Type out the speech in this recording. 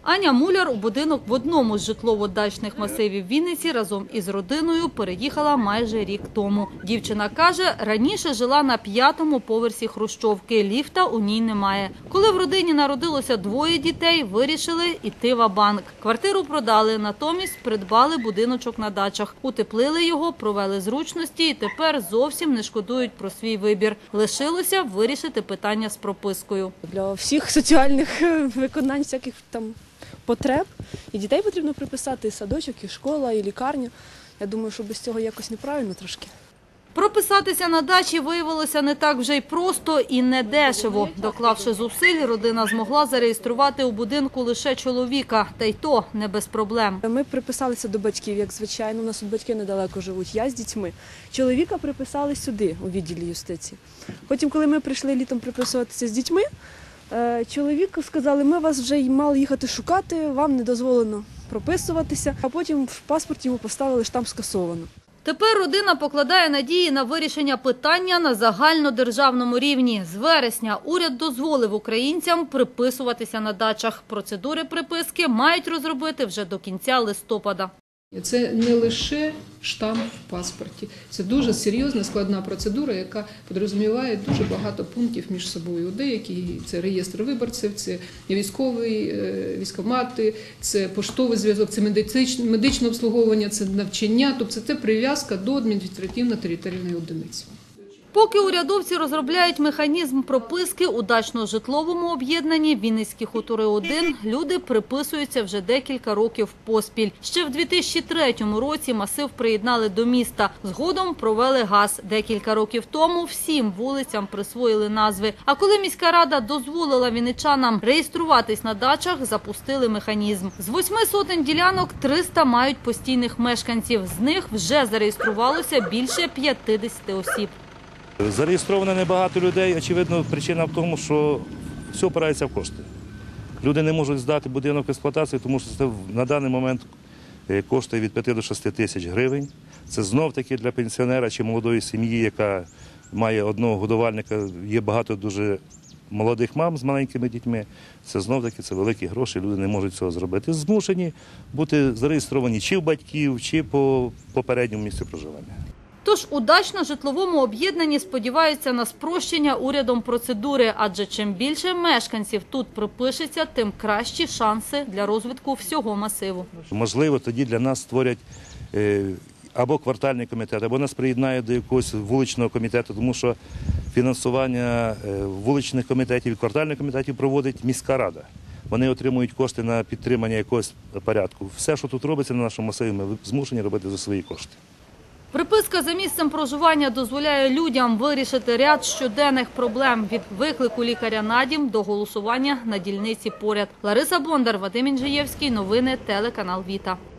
Аня Муляр у будинок в одному з житлово-дачних масивів Вінниці разом із родиною переїхала майже рік тому. Дівчина каже, раніше жила на 5-му поверсі хрущовки, ліфта у ній немає. Коли в родині народилося 2 дітей, вирішили йти ва-банк. Квартиру продали, натомість придбали будиночок на дачах. Утеплили його, провели зручності і тепер зовсім не шкодують про свій вибір. Лишилося вирішити питання з пропискою. Для всіх соціальних виконань, всяких там потреб. І дітей потрібно приписати, і садочок, і школа, і лікарня. Я думаю, що без цього якось неправильно трошки. Прописатися на дачі виявилося не так вже й просто і не дешево. Доклавши зусиль, родина змогла зареєструвати у будинку лише чоловіка, та й то не без проблем. Ми приписалися до батьків, як звичайно, у нас тут батьки недалеко живуть, я з дітьми. Чоловіка приписали сюди, у відділі юстиції. Потім, коли ми прийшли літом приписуватися з дітьми, чоловіку сказали, ми вас вже мали їхати шукати, вам не дозволено прописуватися, а потім в паспорті йому поставили штамп «скасовано». Тепер родина покладає надії на вирішення питання на загальнодержавному рівні. З вересня уряд дозволив українцям приписуватися на дачах. Процедури приписки мають розробити вже до кінця листопада. Це не лише штамп в паспорті. Це дуже серйозна, складна процедура, яка підрозуміває дуже багато пунктів між собою. Деякі – це реєстр виборців, це військкомати, це поштовий зв'язок, це медичне обслуговування, це навчання. Тобто це прив'язка до адміністративно-територіальної одиниці. Поки урядовці розробляють механізм прописки у дачно-житловому об'єднанні «Вінницькі хутори-1», люди приписуються вже декілька років поспіль. Ще в 2003 році масив приєднали до міста. Згодом провели газ. Декілька років тому всім вулицям присвоїли назви. А коли міська рада дозволила вінничанам реєструватись на дачах, запустили механізм. З 800 ділянок 300 мають постійних мешканців. З них вже зареєструвалося більше 50 осіб. Зареєстровано небагато людей. Очевидно, причина в тому, що все опирається в кошти. Люди не можуть здати будинок в експлуатацію, тому що це на даний момент коштує від 5 до 6 тисяч гривень. Це знов-таки для пенсіонера чи молодої сім'ї, яка має одного годувальника. Є багато дуже молодих мам з маленькими дітьми. Це знов-таки великі гроші, люди не можуть цього зробити. Змушені бути зареєстровані чи в батьків, чи по попередньому місці проживання. Тож у дачно-житловому об'єднанні сподіваються на спрощення урядом процедури, адже чим більше мешканців тут припишеться, тим кращі шанси для розвитку всього масиву. Можливо, тоді для нас створять або квартальний комітет, або нас приєднають до якогось вуличного комітету, тому що фінансування вуличних комітетів і квартальних комітетів проводить міська рада. Вони отримують кошти на підтримання якогось порядку. Все, що тут робиться на нашому масиві, ми змушені робити за свої кошти. Приписка за місцем проживання дозволяє людям вирішити ряд щоденних проблем – від виклику лікаря на дім до голосування на дільниці поряд. Лариса Бондар, Вадим Інжиєвський. Новини телеканал Віта.